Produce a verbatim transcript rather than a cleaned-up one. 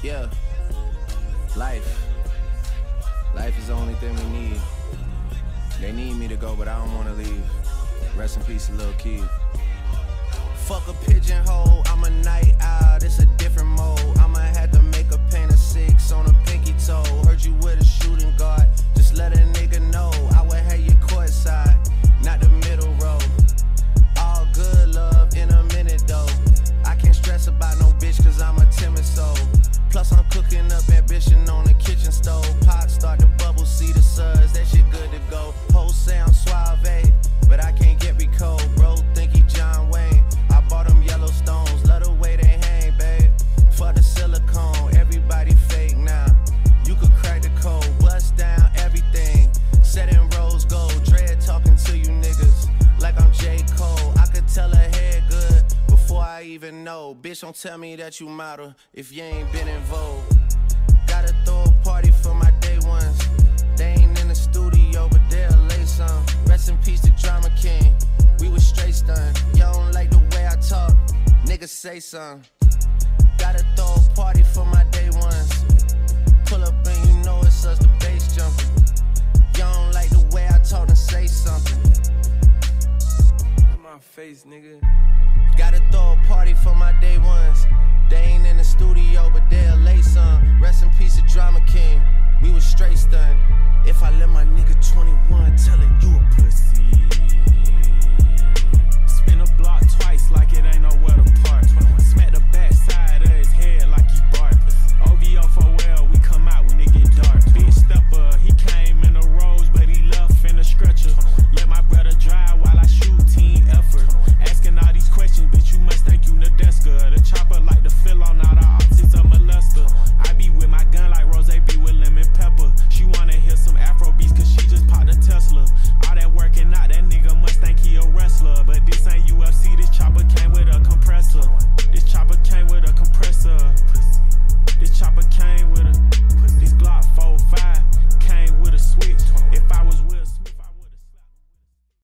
Yeah, life. Life is the only thing we need. They need me to go, but I don't wanna leave. Rest in peace, Lil' Kid. Fuck a pigeonhole, I'm a night owl, it's a different mode. I'ma have to make a paint of six on a pinky toe. Heard you with a shooting guard, just let a nigga know. I would have you courtside, not the middle row. All good love in a minute though. I can't stress about no bitch cause I'm a timid soul. Plus I'm cooking up ambition on the kitchen stove. Pot start to bubble, see the suds, that shit good to go. Whole sound suave, but I can't get me cold. Bro think he John Wayne, I bought them yellow stones. Love the way they hang, babe. Fuck the silicone, everybody fake now. You could crack the code, bust down everything. Set in rose gold, dread talking to you niggas like I'm J. Cole. I could tell her head good before I even know. Bitch, don't tell me that you model if you ain't been in vogue. Gotta throw a party for my day ones. They ain't in the studio, but they'll lay some. Rest in peace to Drama King, we was straight stunned. Y'all don't like the way I talk, niggas say something. Gotta throw a party for my day